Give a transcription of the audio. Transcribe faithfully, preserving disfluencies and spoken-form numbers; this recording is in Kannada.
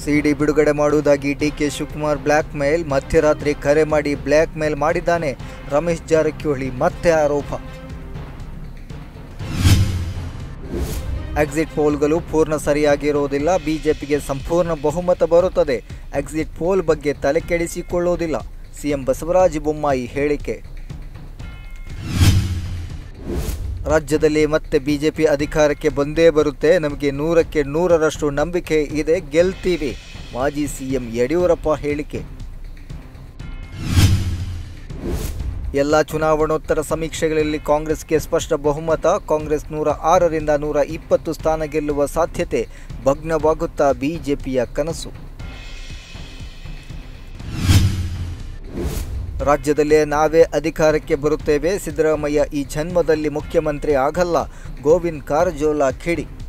ಸಿಡಿ ಬಿಡುಗಡೆ ಮಾಡುವುದಾಗಿ ಡಿಕೆ ಶಿವಕುಮಾರ್ ಬ್ಲ್ಯಾಕ್ ಮೇಲ್, ಮಧ್ಯರಾತ್ರಿ ಕರೆ ಮಾಡಿ ಬ್ಲ್ಯಾಕ್ ಮೇಲ್ ಮಾಡಿದ್ದಾನೆ ರಮೇಶ್ ಜಾರಕಿಹೊಳಿ ಮತ್ತೆ ಆರೋಪ. ಎಕ್ಸಿಟ್ ಪೋಲ್ಗಳು ಪೂರ್ಣ ಸರಿಯಾಗಿರುವುದಿಲ್ಲ, ಬಿಜೆಪಿಗೆ ಸಂಪೂರ್ಣ ಬಹುಮತ ಬರುತ್ತದೆ, ಎಕ್ಸಿಟ್ ಪೋಲ್ ಬಗ್ಗೆ ತಲೆ ಕೆಡಿಸಿಕೊಳ್ಳುವುದಿಲ್ಲ, ಸಿಎಂ ಬಸವರಾಜ ಬೊಮ್ಮಾಯಿ ಹೇಳಿಕೆ. ರಾಜ್ಯದಲ್ಲಿ ಮತ್ತೆ ಬಿಜೆಪಿ ಅಧಿಕಾರಕ್ಕೆ ಬಂದೇ ಬರುತ್ತೆ, ನಮಗೆ ನೂರಕ್ಕೆ ನೂರರಷ್ಟು ನಂಬಿಕೆ ಇದೆ, ಗೆಲ್ತೀವಿ, ಮಾಜಿ ಸಿಎಂ ಯಡಿಯೂರಪ್ಪ ಹೇಳಿಕೆ. ಎಲ್ಲ ಚುನಾವಣೋತ್ತರ ಸಮೀಕ್ಷೆಗಳಲ್ಲಿ ಕಾಂಗ್ರೆಸ್ಗೆ ಸ್ಪಷ್ಟ ಬಹುಮತ, ಕಾಂಗ್ರೆಸ್ ನೂರ ಆರರಿಂದ ನೂರ ಇಪ್ಪತ್ತು ಸ್ಥಾನ ಗೆಲ್ಲುವ ಸಾಧ್ಯತೆ, ಭಗ್ನವಾಗುತ್ತಾ ಬಿಜೆಪಿಯ ಕನಸು. ರಾಜ್ಯದಲ್ಲೇ ನಾವೇ ಅಧಿಕಾರಕ್ಕೆ ಬರುತ್ತೇವೆ, ಸಿದ್ದರಾಮಯ್ಯ ಈ ಜನ್ಮದಲ್ಲಿ ಮುಖ್ಯಮಂತ್ರಿ ಆಗಲ್ಲ, ಗೋವಿಂದ ಕಾರಜೋಳ ಕಿಡಿ.